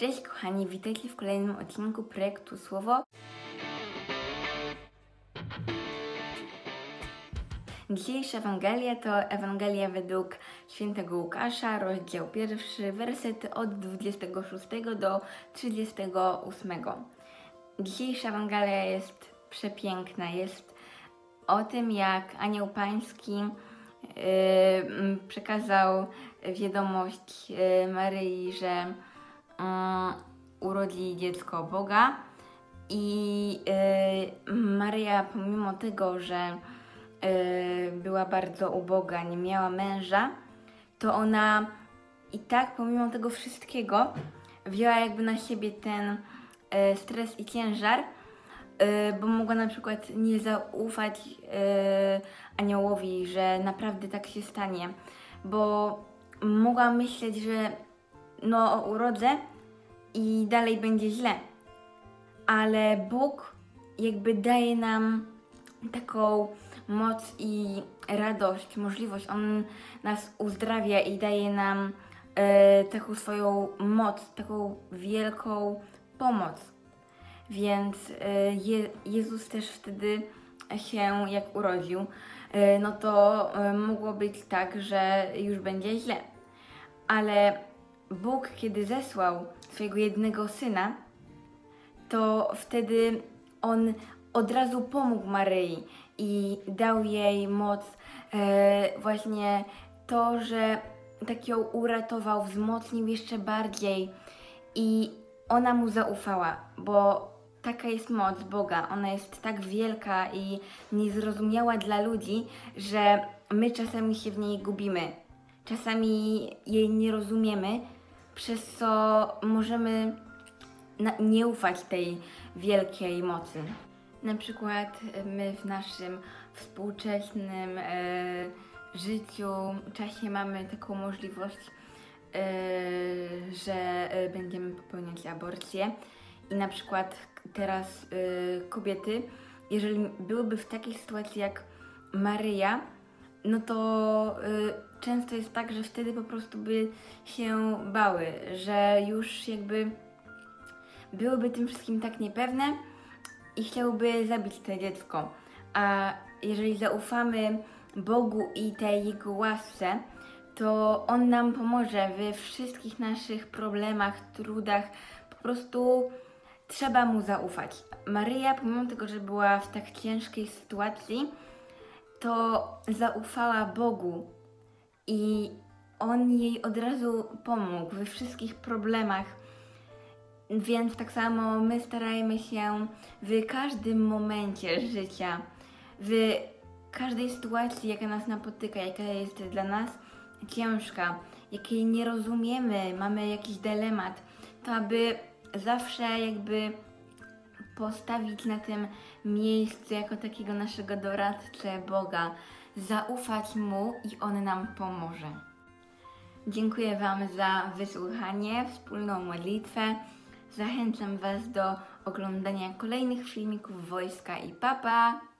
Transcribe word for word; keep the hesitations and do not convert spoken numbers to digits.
Cześć kochani, witajcie w kolejnym odcinku projektu Słowo. Dzisiejsza Ewangelia to Ewangelia według świętego Łukasza, rozdział pierwszy, wersety od dwudziestego szóstego do trzydziestego ósmego. Dzisiejsza Ewangelia jest przepiękna, jest o tym, jak Anioł Pański yy, przekazał wiadomość yy, Maryi, że yy, urodzi dziecko Boga i yy, Maryja, pomimo tego, że yy, była bardzo uboga, nie miała męża, to ona i tak pomimo tego wszystkiego wzięła jakby na siebie ten yy, stres i ciężar, yy, bo mogła na przykład nie zaufać yy, aniołowi, że naprawdę tak się stanie, bo mogła myśleć, że no urodzę i dalej będzie źle, ale Bóg jakby daje nam taką moc i radość, możliwość. On nas uzdrawia i daje nam e, taką swoją moc, taką wielką pomoc. Więc e, Je Jezus też wtedy się jak urodził, e, no to e, mogło być tak, że już będzie źle. Ale Bóg, kiedy zesłał swojego jednego Syna, to wtedy On od razu pomógł Maryi i dał jej moc, e, właśnie to, że tak ją uratował, wzmocnił jeszcze bardziej i ona Mu zaufała, bo taka jest moc Boga, ona jest tak wielka i niezrozumiała dla ludzi, że my czasami się w niej gubimy, czasami jej nie rozumiemy, przez co możemy nie ufać tej wielkiej mocy. Na przykład my w naszym współczesnym e, życiu, czasie mamy taką możliwość, e, że e, będziemy popełniać aborcję i na przykład teraz e, kobiety, jeżeli byłyby w takiej sytuacji jak Maryja, no to y, często jest tak, że wtedy po prostu by się bały, że już jakby byłyby tym wszystkim tak niepewne i chciałyby zabić to dziecko. A jeżeli zaufamy Bogu i tej Jego łasce, to On nam pomoże we wszystkich naszych problemach, trudach. Po prostu trzeba Mu zaufać. Maryja, pomimo tego, że była w tak ciężkiej sytuacji, to zaufała Bogu i On jej od razu pomógł we wszystkich problemach. Więc tak samo my starajmy się w każdym momencie życia, w każdej sytuacji, jaka nas napotyka, jaka jest dla nas ciężka, jakiej nie rozumiemy, mamy jakiś dylemat, to aby zawsze jakby postawić na tym miejscu jako takiego naszego doradcę Boga, zaufać Mu i On nam pomoże. Dziękuję Wam za wysłuchanie, wspólną modlitwę. Zachęcam Was do oglądania kolejnych filmików Wojska i Papa.